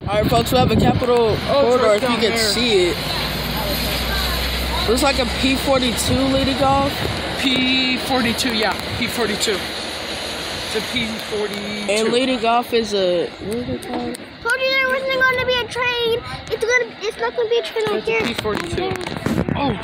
Alright, folks, we have a Capitol corridor if you can see it. Looks like a P-42 leading off. P-42, yeah, P-42. It's a P-42. And leading off is a, what is it called? Told you there wasn't going to be a train. It's not going to be a train right here. P-42. Oh.